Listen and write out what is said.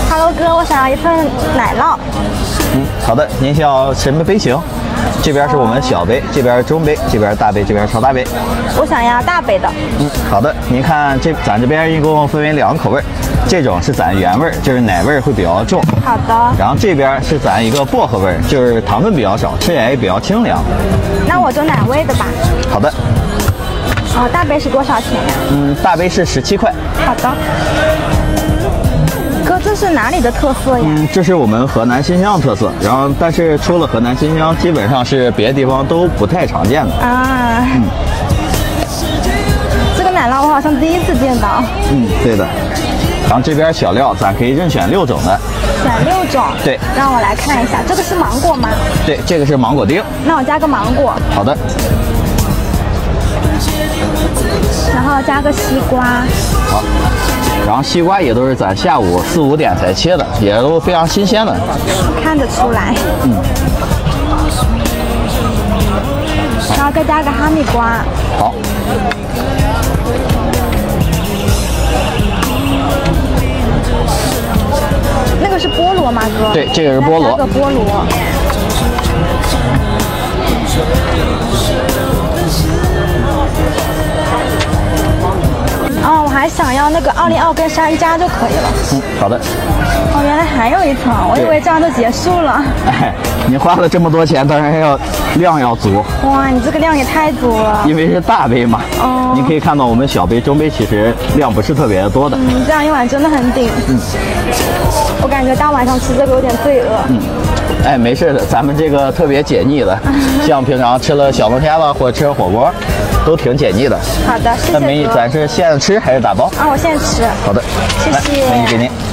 Hello 哥，我想要一份奶酪。 好的，您需要什么杯型？这边是我们小杯，这边中杯，这边大杯，这边超大杯。 我想要大杯的。 好的，您看咱这边一共分为2个口味，这种是咱原味，就是奶味会比较重。 好的。 然后这边是咱一个薄荷味，就是糖分比较少，吃起来也比较清凉。 那我就奶味的吧。 好的。 大杯是多少钱呀？ 大杯是17块。 好的。哥，这是哪里的特色呀？ 这是我们河南新乡的特色，然后但是除了河南新乡，基本上是别的地方都不太常见的。 这个奶酪我好像第一次见到。 对的。然后这边小料咱可以任选6种的。 选6种。对。让我来看一下，这个是芒果吗？ 对，这个是芒果丁。 那我加个芒果。 好的。 然后加个西瓜。 好。然后西瓜也都是咱下午4、5点才切的，也都非常新鲜的。 看得出来。然后再加个哈密瓜。 好。 那个是菠萝吗，哥？ 对，这个是菠萝。 加个菠萝。我还想要那个奥利奥跟山楂就可以了。 好的。 原来还有一层，我以为这样就结束了。 你花了这么多钱，当然量要足。 哇，你这个量也太足了。 因为是大杯嘛。你可以看到我们小杯、中杯其实量不是特别多的。 这样一碗真的很顶。我感觉大晚上吃这个有点罪恶。 没事的，咱们这个特别解腻的，像平常吃了小龙虾了或者吃了火锅，都挺解腻的。 好的，谢谢哥。 咱是现在吃还是打包？ 我现在吃。 好的， 谢谢。 美女给您。